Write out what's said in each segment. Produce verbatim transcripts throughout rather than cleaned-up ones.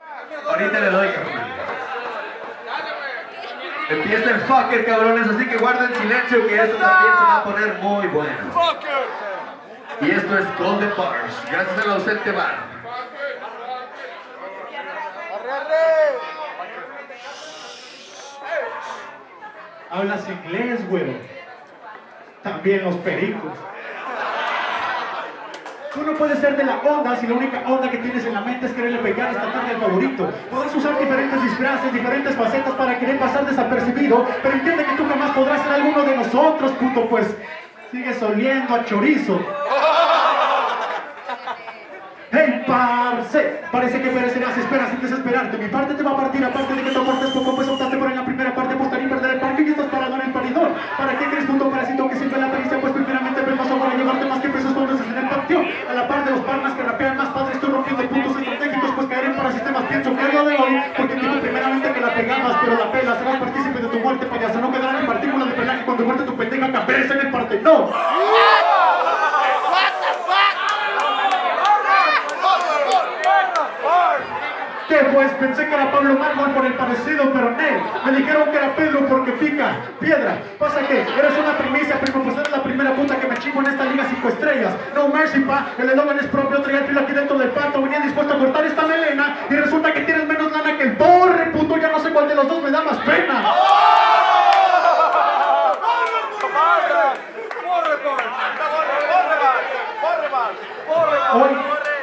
Ahorita le doy, cabrón. Empieza el fucker, cabrones, así que guarden silencio que esto también se va a poner muy bueno. Y esto es Golden Bars, gracias al ausente bar. Hablas inglés, güey. También los pericos. Tú no puedes ser de la onda si la única onda que tienes en la mente es quererle pegar esta tarde al favorito. Podrás usar diferentes disfraces, diferentes facetas para querer pasar desapercibido, pero entiende que tú jamás podrás ser alguno de nosotros, puto, pues sigues oliendo a chorizo. ¡Hey, parce! Parece que perecerás, esperas sin desesperarte. Mi parte te va a partir, aparte de que te aportes poco, pues optaste por en la primera parte apostar y perder el parque y estás parado en el paridor. ¿Para qué crees, puto parásito, que siempre la pericia? Pues primeramente ves más ahora llevarte más que pesos cuando estás en el patio. A la par de los parnas que rapean más padres, estoy rompiendo puntos estratégicos, pues caer en parasistemas. Pienso que es lo de hoy, porque digo primeramente que la pegabas, pero la pelas, serás partícipe de tu muerte, payaso. No quedarán en partículas de pelaje cuando muerte tu pendeja cabeza en el parte. ¡No! ¿Qué pues? Pensé que era Pablo Mármol por el parecido, pero no. Me dijeron que era Pedro porque pica piedra. Pasa que eres una primicia, primo, pues eres la primera puta que me chingo en esta liga cinco estrellas. No mercy, pa, el eslogan es propio. Traía el filo aquí dentro del pato, venía dispuesto a cortar esta melena y resulta que tienes menos lana que el torre, puto. Ya no sé cuál de los dos me da más pena. Hoy,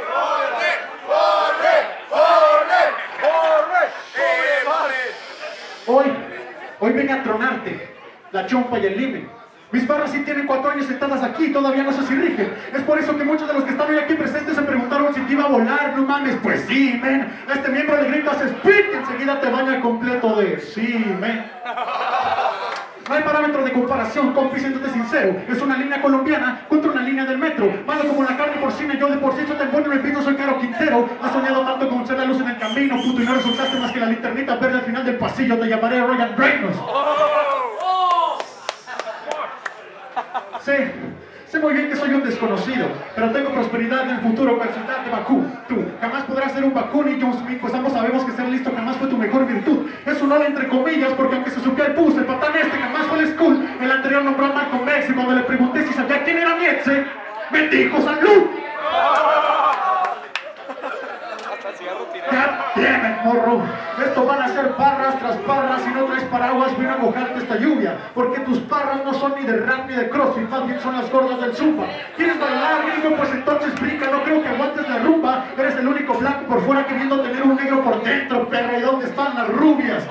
Hoy, hoy vine a tronarte la chompa y el limen. Mis barras sí tienen cuatro años sentadas aquí, todavía no sé si rigen. Es por eso que muchos de los que están hoy aquí presentes se preguntaron si te iba a volar. No mames, pues sí, men. A este miembro le gritas speed y enseguida te baña completo de sí, men. No hay parámetro de comparación, compi, siéntate sincero. Es una línea colombiana contra una línea del metro. Malo como la carne porcina, yo de por sí soy tan bueno en el piso, soy Caro Quintero. Has soñado tanto con ser la luz en el camino, puto, y no resultaste más que la linternita verde al final del pasillo. Te llamaré Ryan Reynolds. Sí, sé muy bien que soy un desconocido, pero tengo prosperidad en el futuro con ciudad de Bakú. Tú jamás podrás ser un Bakú ni John Smith, pues ambos sabemos que ser listo jamás fue tu mejor virtud. Es un hola entre comillas, porque aunque se supiera el pus, el patán este jamás fue el school. El anterior nombró a Malcolm X y cuando le pregunté si sabía quién era Nietzsche, me dijo salud. Ya tienen, morro. Esto van a ser barras tras barras. Si no traes paraguas, vino a mojarte esta lluvia. Porque tus barras no son ni de rap ni de crossfit, más bien son las gordas del zumba. ¿Quieres bailar, gringo? Pues entonces brinca. No creo que aguantes la rumba. Eres el único blanco por fuera queriendo tener un negro por dentro, perra. ¿Y dónde están las rubias?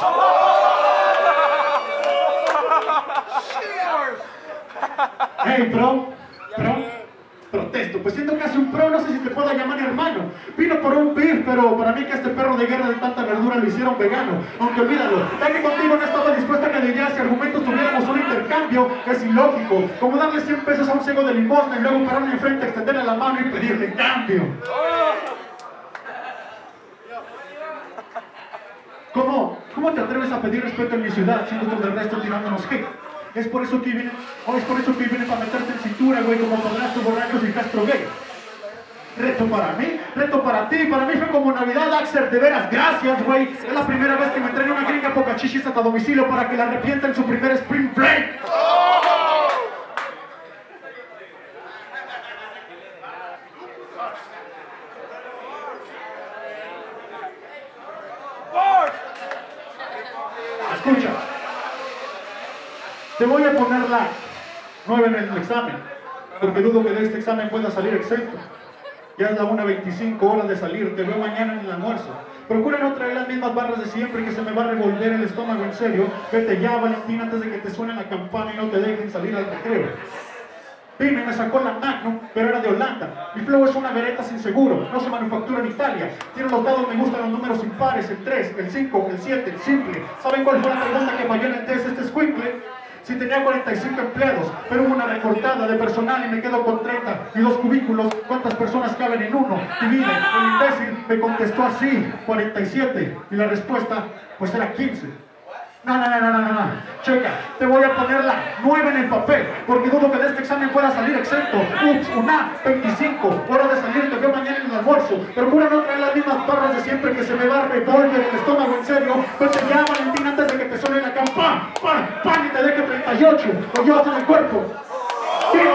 Hey, bro, bro. Protesto, pues siendo casi un pro, no sé si te pueda llamar hermano. Vino por un beef, pero para mí que este perro de guerra de tanta verdura lo hicieron vegano. Aunque olvídalo, ya que contigo no estaba dispuesta a que de ideas y argumentos tuviéramos un intercambio, es ilógico. Como darle cien pesos a un ciego de limosna y luego pararle enfrente, extenderle la mano y pedirle cambio. ¿Cómo? ¿Cómo te atreves a pedir respeto en mi ciudad, siendo tú del resto tirándonos hate? Es por eso que viene, oh, es por eso que viene para meterte en cintura, güey, como padrastro, borrachos y Castro gay. Reto para mí, reto para ti, para mí fue como Navidad, Axel, de veras, gracias, güey. Es la primera vez que me traen una gringa poca chichis hasta domicilio para que la arrepienta en su primer spring break. Escucha. Te voy a poner la nueve en el examen, porque dudo que de este examen pueda salir exento. Ya es la una veinticinco, hora de salir, te veo mañana en el almuerzo. Procura no traer las mismas barras de siempre, que se me va a revolver el estómago en serio. Vete ya, Valentín, antes de que te suene la campana y no te dejen salir al recreo. Dime, me sacó la Magnum, pero era de Holanda. Mi flow es una vereta sin seguro, no se manufactura en Italia. Tiene los dados, me gustan los números impares, el tres, el cinco, el siete, el simple. ¿Saben cuál fue la pregunta que falló en el test este escuincle? Si tenía cuarenta y cinco empleados, pero hubo una recortada de personal y me quedo con treinta y dos cubículos, ¿cuántas personas caben en uno? Y dime, el imbécil me contestó así, cuarenta y siete, y la respuesta, pues era quince. No, no, no, no, no, no, checa, te voy a poner la nueve en el papel, porque dudo que de este examen pueda salir exento. Ups, una veinticinco, hora de salir, te veo mañana en el almuerzo. Procura no traer las mismas mismas barras de siempre que se me va a revolver el estómago en serio. Pues te llama Valentín antes de que te suene la cama. ¡Pam! ¡Pam! Y te deje treinta y ocho. Lo llevas en el cuerpo. Vino.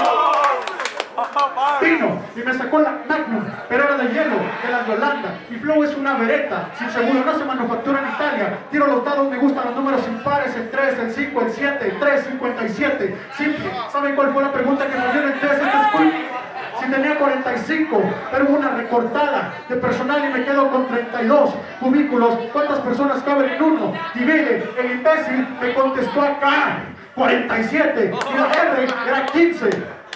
Vino. Y me sacó la Magnum. Pero era de hielo, de la de Holanda. Mi flow es una vereta. Sin seguro, no se manufactura en Italia. Tiro los dados, me gustan los números impares. El tres, el cinco, el siete, el tres, cincuenta y siete. Simple. ¿Saben cuál fue la pregunta que me dio en el test? Este es cool. Si tenía cuarenta y cinco, pero hubo una recortada de personal y me quedo con treinta y dos cubículos. ¿Cuántas personas caben en uno? Divide. El imbécil me contestó acá. cuarenta y siete. Y la R era quince.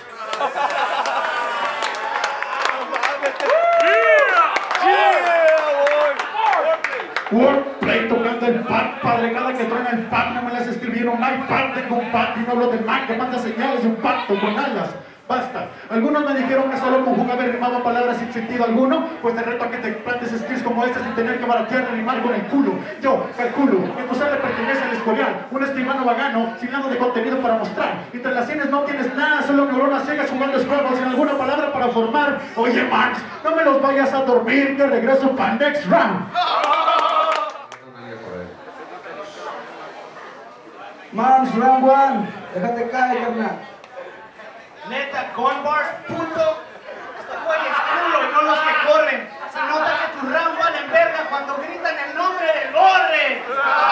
Wordplay tocando el pad, padre, cada que truena el pad no me las escribieron iPad, tengo un pad y no hablo del Mac que manda señales de un pacto con alas. Basta. Algunos me dijeron que solo con jugar rimaba palabras sin sentido alguno. Pues te reto a que te plantes skills como este sin tener que baratear y rimar con el culo. Yo calculo que tu ser le pertenece al escorial, un escribano vagano sin nada de contenido para mostrar. Entre las sienes no tienes nada, solo neuronas ciegas jugando Scrabble sin alguna palabra para formar. Oye Max, no me los vayas a dormir, que regreso para next round. Mans, round one. Déjate caer, carnal. Neta, Cornbars, puto. Este güey es culo y no los que corren. Se nota que tu round van en verga cuando gritan el nombre del Borre.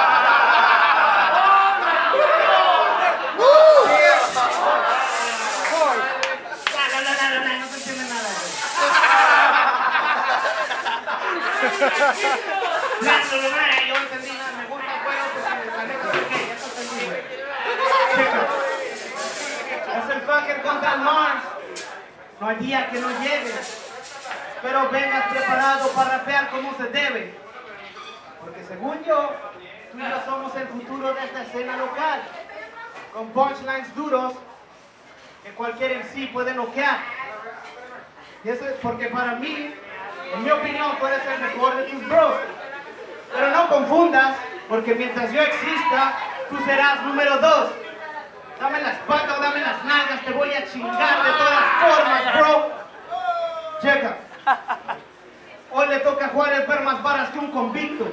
No, no, no, no, no se entiende nada. No, no, no, yo entendí nada. Me gusta el juego porque la neta es que ya te entendí, güey. Es el fucker contra el Mars. No hay día que no llegue. Pero vengas preparado para rapear como se debe. Porque según yo, tú y yo somos el futuro de esta escena local. Con punchlines duros que cualquier M C puede noquear. Y eso es porque para mí, en mi opinión, tú eres el mejor de tus bros. Pero no confundas, porque mientras yo exista, tú serás número dos. Dame la espalda o dame las nalgas, te voy a chingar de todas formas, bro. Checa. Hoy le toca a Juárez ver más varas que un convicto.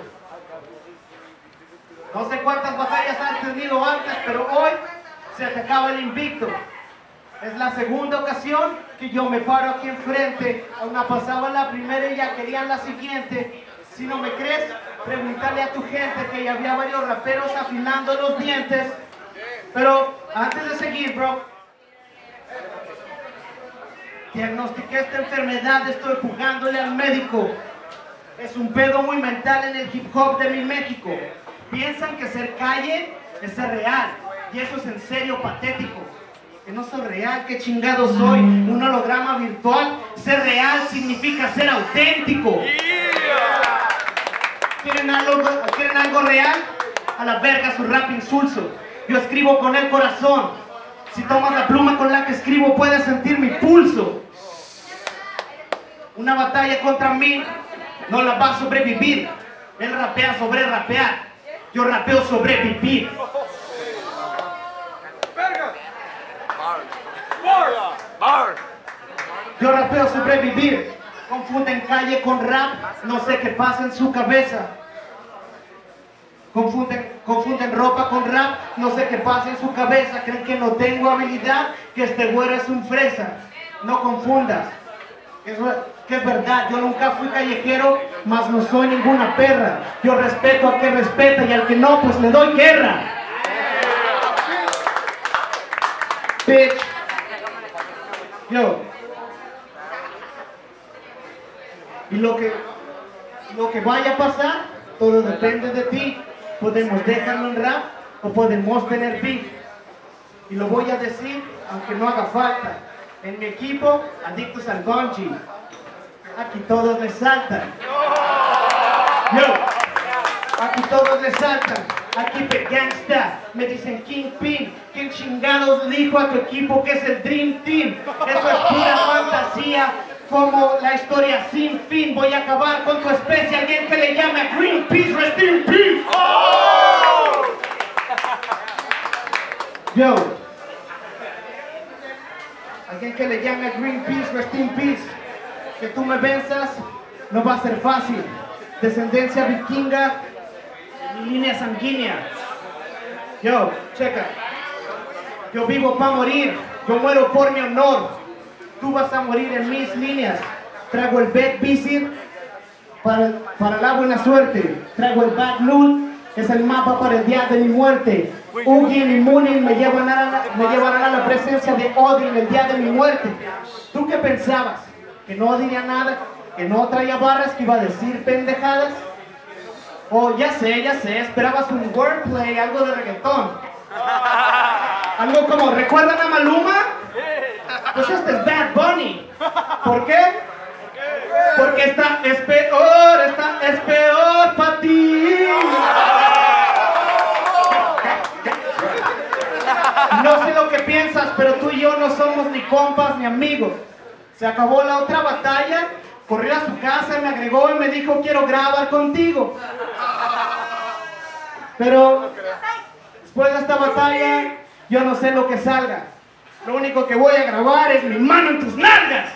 No sé cuántas batallas han tenido antes, pero hoy se te acaba el invicto. Es la segunda ocasión que yo me paro aquí enfrente. Aún no pasaba la primera y ya querían la siguiente. Si no me crees, pregúntale a tu gente que ya había varios raperos afilando los dientes. Pero antes de seguir, bro, diagnostiqué esta enfermedad, estoy jugándole al médico. Es un pedo muy mental en el hip hop de mi México. Piensan que ser calle es ser real, y eso es en serio patético. Que no soy real, ¿qué chingado soy? Un holograma virtual. Ser real significa ser auténtico. ¿Quieren algo, ¿quieren algo real? A la verga su rap insulso. Yo escribo con el corazón. Si tomas la pluma con la que escribo, puedes sentir mi pulso. Una batalla contra mí no la va a sobrevivir. Él rapea sobre rapear. Yo rapeo sobre vivir. Yo rapeo sobre vivir. Confunden calle con rap. No sé qué pasa en su cabeza. Confunden, confunden ropa con rap, no sé qué pasa en su cabeza. Creen que no tengo habilidad, que este güero es un fresa. No confundas, que es, que es verdad, yo nunca fui callejero, mas no soy ninguna perra. Yo respeto al que respeta y al que no, pues le doy guerra. Bitch. Yo. Y lo que, lo que vaya a pasar, todo depende de ti. Podemos dejarlo en rap o podemos tener beef. Y lo voy a decir aunque no haga falta. En mi equipo, adictos al bungee. Aquí todos les saltan. Yo. Aquí todos les saltan. Aquí pe gangsta. Me dicen Kingpin. ¿Quién chingados le dijo a tu equipo que es el Dream Team? Eso es pura fantasía. Como la historia sin fin. Voy a acabar con tu especie. Alguien que le llame a Greenpeace. Rest in peace. Oh! Yo. Alguien que le llame a Greenpeace. Rest in peace. Que tú me venzas no va a ser fácil. descendencia vikinga, de mi línea sanguínea. Yo, checa. Yo vivo para morir, yo muero por mi honor. Tú vas a morir en mis líneas. Traigo el Bad Visit para, para la buena suerte. Traigo el Bad Loot, que es el mapa para el día de mi muerte. Ugin y Munin me llevan a la, me llevarán a la presencia de Odin el día de mi muerte. ¿Tú qué pensabas? ¿Que no diría nada? ¿Que no traía barras? ¿Que iba a decir pendejadas? Oh, ya sé, ya sé, esperabas un wordplay, algo de reggaetón. Algo como, ¿recuerdan a Maluma? Pues este es Bad Bunny. ¿Por qué? Porque esta es peor, esta es peor para ti. No sé lo que piensas, pero tú y yo no somos ni compas ni amigos. Se acabó la otra batalla, corrí a su casa y me agregó y me dijo, quiero grabar contigo. Pero después de esta batalla, yo no sé lo que salga. Lo único que voy a grabar es mi mano en tus nalgas.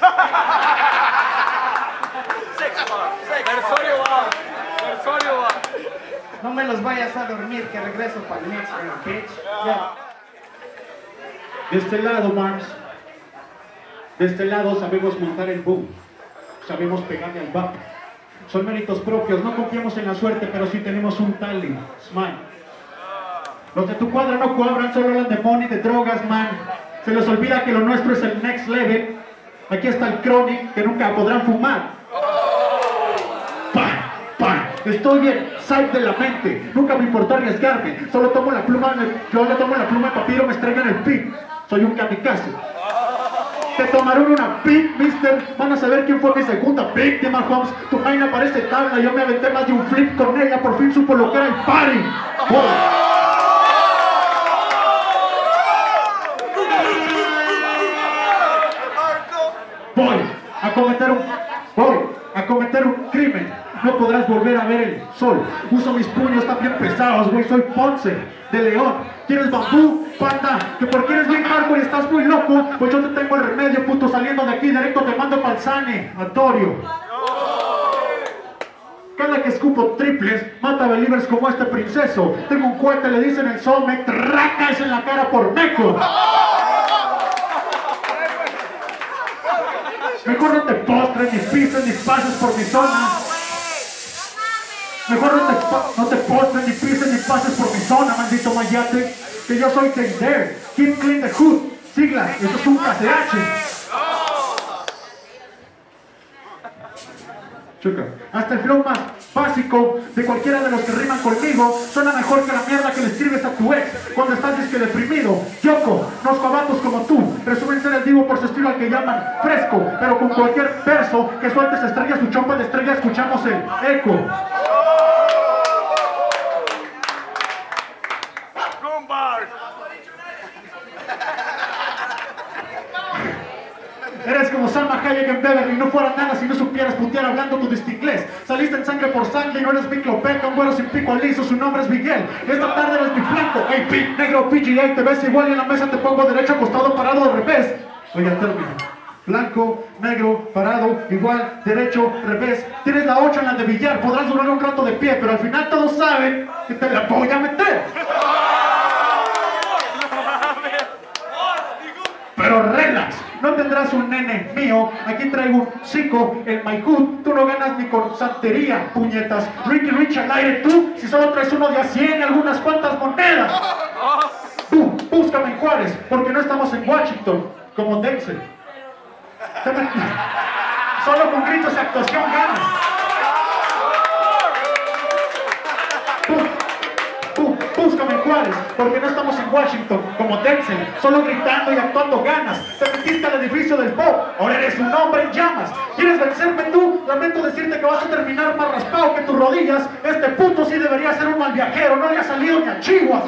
No me los vayas a dormir, que regreso para el next round, bitch. Yeah. De este lado, Mars, de este lado sabemos montar el boom, sabemos pegarle al back. Son méritos propios, no confiamos en la suerte, pero sí tenemos un talent, smile. Los de tu cuadra no cuadran, solo hablan de money, de drogas, man. Se les olvida que lo nuestro es el next level. Aquí está el Chronic, que nunca podrán fumar. ¡Pam! ¡Pam! Estoy bien, side de la mente. Nunca me importó arriesgarme. Solo tomo la pluma, en el, yo le tomo la pluma de papiro, me estrello en el pic. Soy un kamikaze. Te tomaron una pic, mister. Van a saber quién fue mi segunda víctima, Holmes. Tu jaina parece tabla, yo me aventé más de un flip con ella. Por fin supo lo que era el party. Oh. Voy a cometer un, voy a cometer un crimen. No podrás volver a ver el sol. Uso mis puños también pesados, güey. Soy Ponce, de León. ¿Quieres bambú, panda? Que porque eres bien hardcore y estás muy loco. Pues yo te tengo el remedio, puto. Saliendo de aquí directo te mando pa'l Sane, Antonio. Cada que escupo triples, mata believers como este princeso. Tengo un cohete, le dicen el sol, me tracas en la cara por meco. Mejor no te postres, ni pises, ni pases por mi zona. Mejor no te, no te postres, ni pises, ni pases por mi zona, maldito mayate. Que yo soy Take Dare, Keep Clean the Hood. Siglas, esto es un K C H. Chuca. Hasta el flow más básico de cualquiera de los que riman conmigo suena mejor que la mierda que le escribes a tu ex cuando estás disque deprimido. Yoko, los cobatos como tú presumen ser el divo por su estilo al que llaman fresco, pero con cualquier verso que sueltes estrella su chompa de estrella escuchamos el eco. Eres como Salma Hayek en Beverly, no fuera nada si no supieras putear hablando tu distinglés. Saliste en sangre por sangre y no eres Miclopeca, un güero sin pico liso, su nombre es Miguel. Esta tarde eres mi flanco, hey P, negro P G A, te ves igual y en la mesa te pongo derecho, acostado, parado, al revés. Oye, término. Blanco, negro, parado, igual, derecho, revés. Tienes la ocho en la de billar, podrás durar un rato de pie, pero al final todos saben que te la voy a meter. Pero relax, no tendrás un nene mío. Aquí traigo un chico en my hood. Tú no ganas ni con santería, puñetas. Ricky Rich al aire tú, si solo traes uno de a cien y algunas cuantas monedas. Tú, búscame en Juárez, porque no estamos en Washington, como Denzel. Solo con gritos y actuación ganas. Búscame en Juárez, porque no estamos en Washington, como Denzel, solo gritando y actuando ganas. Te metiste al edificio del pop, ahora eres un hombre en llamas. ¿Quieres vencerme tú? Lamento decirte que vas a terminar más raspado que tus rodillas. Este puto sí debería ser un mal viajero, no le ha salido ni a Chihuahua.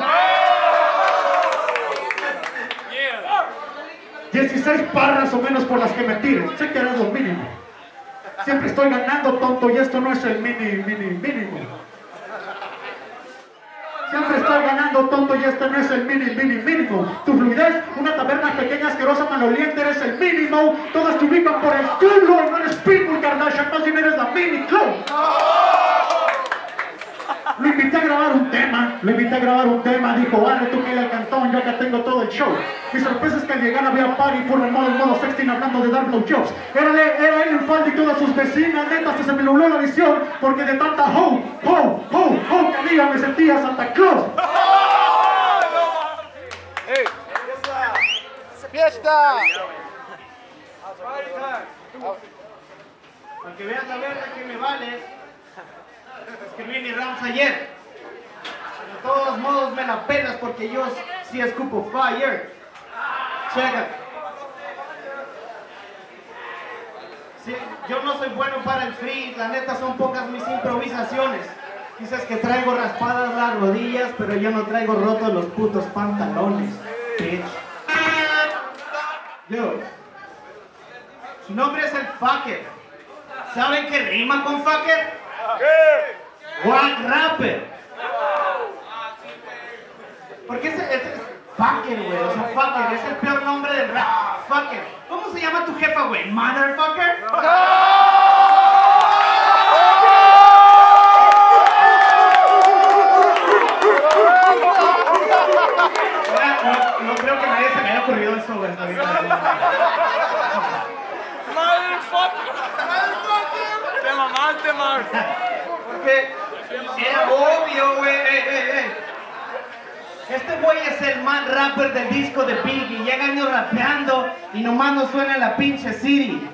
dieciséis parras o menos por las que me tires, sé que eres lo mínimo. Siempre estoy ganando, tonto, y esto no es el mini, mini, mínimo. Siempre estoy ganando, tonto, y este no es el mini, mini, mínimo. Tu fluidez, una taberna pequeña, asquerosa, maloliente, eres el mínimo. Todas te ubican por el culo y no eres Pitbull Kardashian, más bien eres la mini club. grabar un tema, lo invité a grabar un tema, dijo, vale, tú que el cantón, yo acá tengo todo el show. Mi sorpresa es que al llegar había party por el modo, el modo sexting hablando de dar blowjobs. Era, era él en falda y todas sus vecinas, neta, hasta se me nubló la visión, porque de tanta ho, ho, ho, ho, que amiga me sentía Santa Claus. Hey. ¡Fiesta! Para que veas la verga que me vale, escribí mi Rams ayer. De todos modos me la pelas porque yo sí escupo fire. Checa. Sí, yo no soy bueno para el free, la neta son pocas mis improvisaciones. Dices que traigo raspadas las rodillas, pero yo no traigo rotos los putos pantalones. Bitch. Yo. Su nombre es el Fucker. ¿Saben qué rima con Fucker? ¿Qué? Wack Rapper. Porque ese, ese es Fucker, güey. O sea, Fucker es el peor nombre del rap. Fucker. ¿Cómo se llama tu jefa, güey? ¿Motherfucker? No, no creo que nadie se me haya ocurrido eso, güey. ¡Te mamaste, Mark! Porque era obvio, güey. Ey, ey, ey. Este güey es el man rapper del disco de Biggie. Llega años rapeando y nomás no suena la pinche City.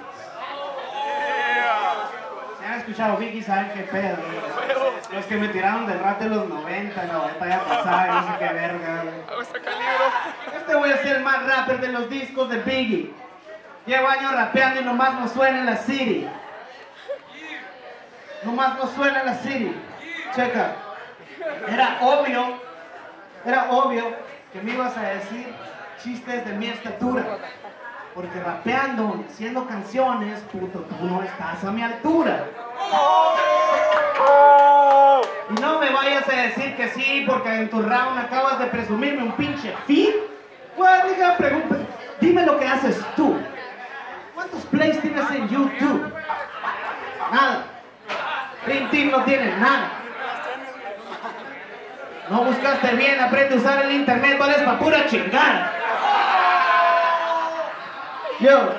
Si han escuchado Biggie, saben qué pedo. Güey. Los que me tiraron del rap de los noventa, noventa ya pasaba, no sé qué verga. Güey. Este güey es el man rapper de los discos de Biggie. Llevo años rapeando y nomás no suena en la City. Nomás no suena en la City. Checa. Era obvio, era obvio que me ibas a decir chistes de mi estatura. Porque rapeando, haciendo canciones, puto, tú no estás a mi altura. Y no me vayas a decir que sí, porque en tu round acabas de presumirme un pinche feed. Bueno, diga, pregunta, dime lo que haces tú. ¿Cuántos plays tienes en YouTube? Nada. Dream Team no tiene nada. No buscaste bien, aprende a usar el internet, vales pa' pura chingada. Yo.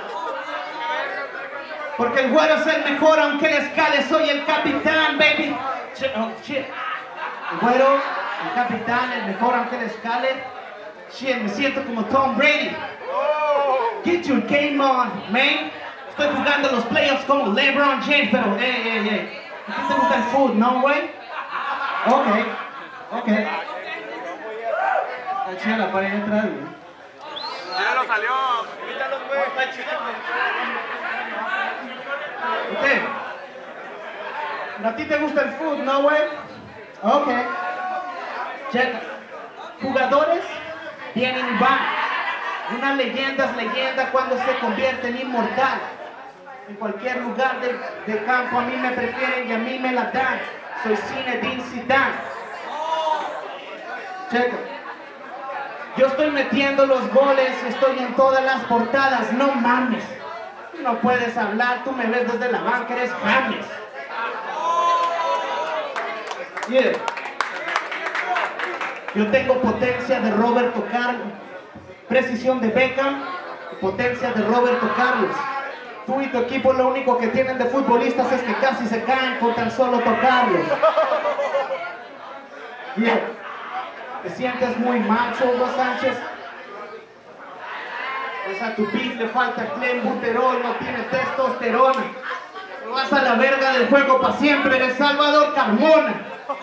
Porque el güero es el mejor, aunque le escale, soy el capitán, baby. Shit, oh, shit. El güero, el capitán, el mejor, aunque le escale. Shit, me siento como Tom Brady. Get your game on, man. Estoy jugando los playoffs como LeBron James, pero hey, hey, hey. ¿A ti te gusta el food, no, güey? Ok, ok. Está chida la pared atrás, güey. Ya lo salió. Invítalos, güey. Ok. ¿A ti te gusta el food, no, güey? Ok. Checa. Jugadores vienen y van. Una leyenda es leyenda cuando se convierte en inmortal. En cualquier lugar del, del campo a mí me prefieren y a mí me la dan. Soy Zinedine Zidane. Checa. Yo estoy metiendo los goles, estoy en todas las portadas, no mames. No puedes hablar, tú me ves desde la banca, eres James. Yeah. Yo tengo potencia de Roberto Carlos, precisión de Beckham, potencia de Roberto Carlos. Tú y tu equipo lo único que tienen de futbolistas es que casi se caen con tan solo tocarlos. Yeah. ¿Te sientes muy macho, Hugo Sánchez? Pues a tu beef le falta clenbuterol, no tiene testosterona. Vas a la verga del juego para siempre, eres Salvador Carmona.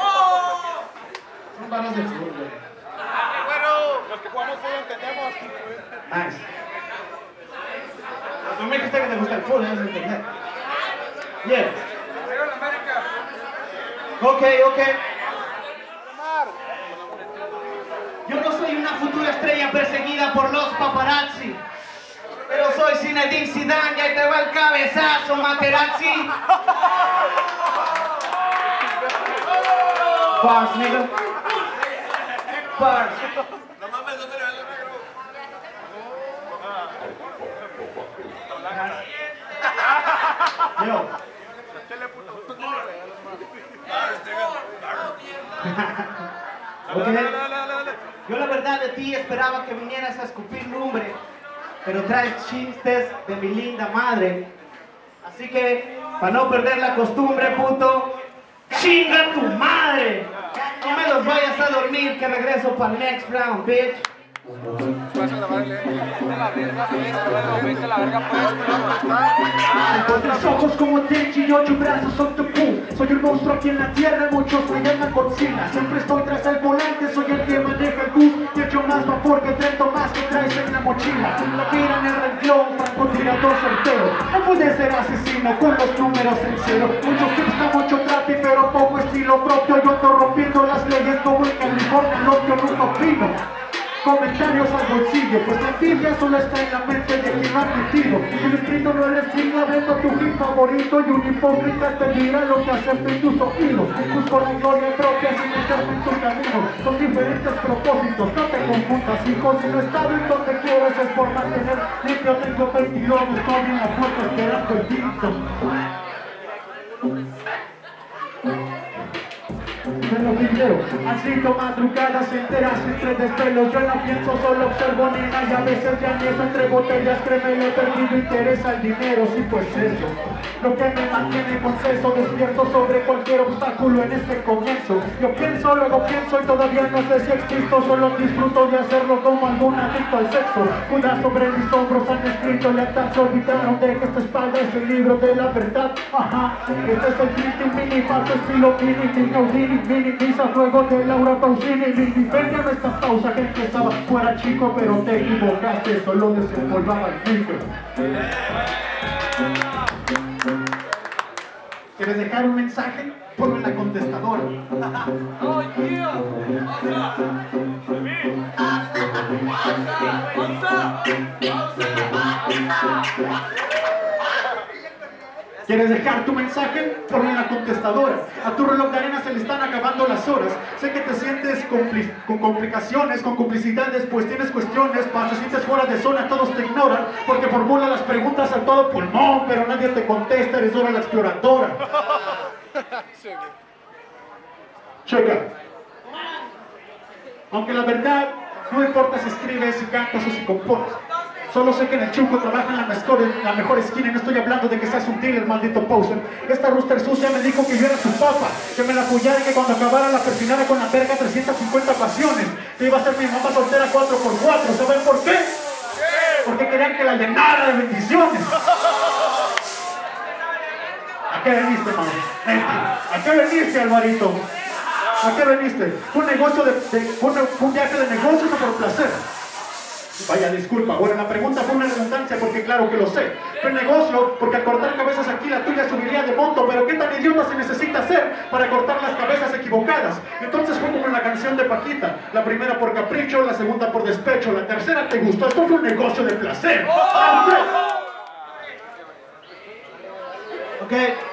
Son varas del sur, güey. Bueno, los que jugamos fútbol entendemos. Nice. No me dijiste que te gusta el fútbol, debes entender. Yeah. Ok, ok. Yo no soy una futura estrella perseguida por los paparazzi, pero soy Zinedine Zidane y ahí te va el cabezazo, Materazzi. Bars, nigga. Bars. No mames, ¿dónde le va el negro? Yo. Teleputo. Ok. Yo la verdad de ti esperaba que vinieras a escupir lumbre, pero traes chistes de mi linda madre. Así que, para no perder la costumbre, puto, ¡chinga tu madre! No me los vayas a dormir, que regreso para el next round, bitch. Con tres ojos como Tenchi y ocho brazos Octopus. Soy un monstruo aquí en la tierra, muchos me llaman Godzilla. Siempre estoy tras el volante, soy el que maneja el bus. Y echo más vapor que Trento más que traes en la mochila. La mira en el renglón, francotirador certero. No puedes ser asesino con los números en cero. Mucho hipster, mucho trapi, pero poco estilo propio. Yo ando rompiendo las leyes como en California, lo que nunca opino. Comentarios al bolsillo, pues la envidia solo está en la mente de quien ha mentido. El escrito no es signo, hablando tu hit favorito y un hipócrita te dirá lo que acepta en tus oídos. Busco la gloria propia sin meterme en tu camino. Son diferentes propósitos, no te confundas, hijo. Si no estado en donde quieres es por mantener limpio. Tengo veintidós, estoy en la puerta esperando el quinto. Me lo video, así madrugadas enteras entre desvelos. Yo no pienso, solo observo nena y a veces ya ni eso entre botellas. Créeme, le he perdido interés al dinero, sí pues eso. Lo que me mantiene conceso, despierto sobre cualquier obstáculo en este comienzo. Yo pienso, luego pienso y todavía no sé si existo. Solo disfruto de hacerlo como algún adicto al sexo. Cuida sobre mis hombros han escrito lealtad, se olvidaron de que esta espalda es el libro de la verdad. Ajá, este es el Trinity Mini, paso estilo Mini, Mini, Mini, Misa, juego de Laura Pausini. Límpiame esta pausa, que que estaba fuera chico, pero te equivocaste, solo desempolvaba el micro. ¿Quieres dejar un mensaje? Ponlo en la contestadora. Oh, yeah. What's up? ¿Quieres dejar tu mensaje? Ponlo en la contestadora. A tu reloj de arena se le están acabando las horas. Sé que te sientes compli con complicaciones, con complicidades, pues tienes cuestiones, te sientes fuera de zona, todos te ignoran, porque formulan las preguntas a todo pulmón, pero nadie te contesta, eres Dora la exploradora. Checa. Aunque la verdad, no importa si escribes, si cantas o si compones. Solo sé que en el Chuco trabaja en la mejor, en la mejor esquina y no estoy hablando de que seas un dealer, maldito poser. Esta rooster sucia me dijo que yo era su papa, que me la apoyara y que cuando acabara la persinara con la verga trescientas cincuenta pasiones. Que iba a ser mi mamá soltera cuatro por cuatro. ¿Saben por qué? Porque querían que la llenara de bendiciones. ¿A qué veniste, mano? ¿A qué veniste, Alvarito? ¿A qué veniste? ¿Fue un negocio de, de fue un, un viaje de negocios o por placer? Vaya, disculpa. Bueno, la pregunta fue una redundancia porque claro que lo sé. Fue negocio porque al cortar cabezas aquí la tuya subiría de monto. Pero ¿qué tan idiota se necesita ser para cortar las cabezas equivocadas? Entonces fue como la canción de Paquita. La primera por capricho, la segunda por despecho, la tercera te gustó. Esto fue un negocio de placer. ¡Oh! Ok.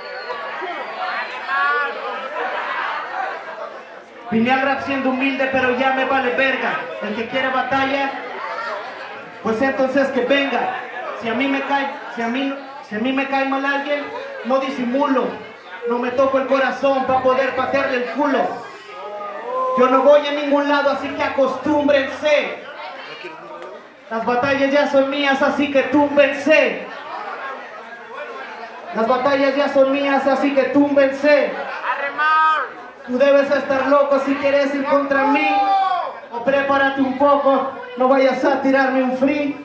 Vine al rap siendo humilde, pero ya me vale verga. El que quiere batalla, pues entonces que venga. Si a mí me cae, si a mí, si a mí me cae mal alguien, no disimulo. No me toco el corazón para poder patearle el culo. Yo no voy a ningún lado, así que acostúmbrense. Las batallas ya son mías, así que túmbense. Las batallas ya son mías, así que túmbense. Tú debes estar loco si quieres ir contra mí. O prepárate un poco, no vayas a tirarme un free.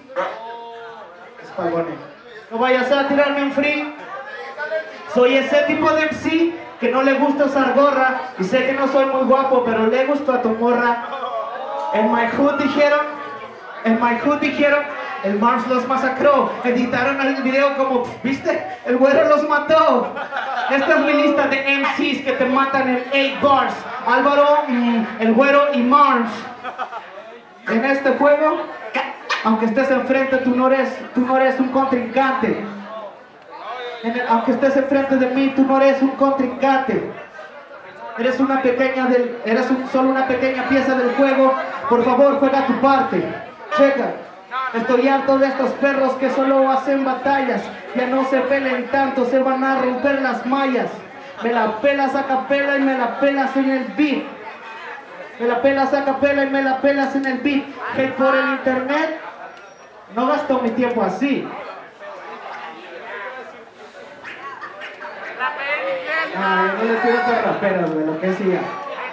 No vayas a tirarme un free. Soy ese tipo de M C que no le gusta usar gorra. Y sé que no soy muy guapo, pero le gusto a tu morra. En My Hood dijeron, en My Hood dijeron, el Mars los masacró. Editaron el video como, ¿viste? El güero los mató. Esta es mi lista de M Cs que te matan en ocho bars. Álvaro, mm, el güero y Mars. En este juego, aunque estés enfrente, tú no eres, tú no eres un contrincante. En el, aunque estés enfrente de mí, tú no eres un contrincante. Eres una pequeña del, eres un, solo una pequeña pieza del juego. Por favor, juega tu parte. Checa. Estoy harto de estos perros que solo hacen batallas. Ya no se peleen tanto, se van a romper las mallas. Me la pelas a capela y me la pelas en el beat. Me la pelas a capela y me la pelas en el beat. Hate por el internet, no gasto mi tiempo así. Ah, yo no le tiro a otros raperos, güey, lo que decía.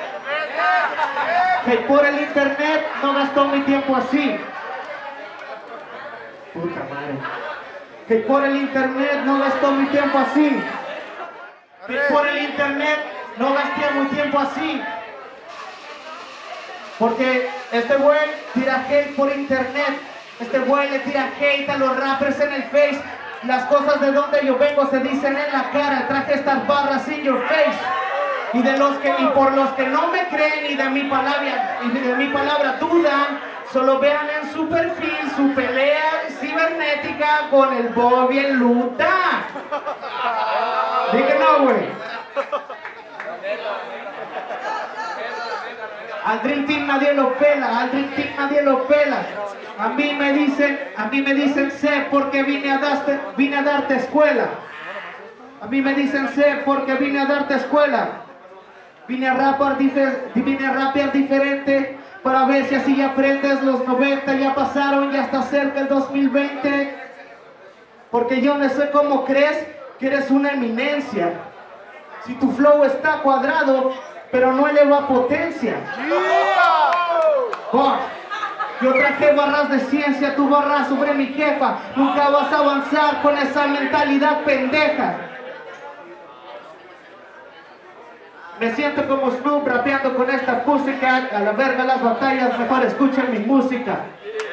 Hate por el internet, no gasto mi tiempo así. Puta madre. Hate por el internet, no gasto mi tiempo así. Hate por el internet, no gasté mi tiempo así. Porque este güey tira hate por internet. Este güey le tira hate a los rappers en el face. Las cosas de donde yo vengo se dicen en la cara. Traje estas barras in your face. Y de los que, y por los que no me creen y de mi palabra, y de mi palabra dudan, solo vean en su perfil su pelea cibernética con el Bobby en Luta. Dije no, güey. Al Dream Team nadie lo pela, al Dream Team nadie lo pela. A mí me dicen, a mí me dicen sé porque vine a darte, vine a darte escuela. A mí me dicen sé porque vine a darte escuela. Vine a rapar, vine a rapear diferente para ver si así ya aprendes. Los noventa ya pasaron, ya está cerca el dos mil veinte. Porque yo no sé cómo crees que eres una eminencia. Si tu flow está cuadrado, pero no eleva potencia. Oh, yo traje barras de ciencia, tu barra sobre mi jefa. Nunca vas a avanzar con esa mentalidad pendeja. Me siento como Snoop rapeando con esta música. A la verga las batallas, mejor escuchen mi música.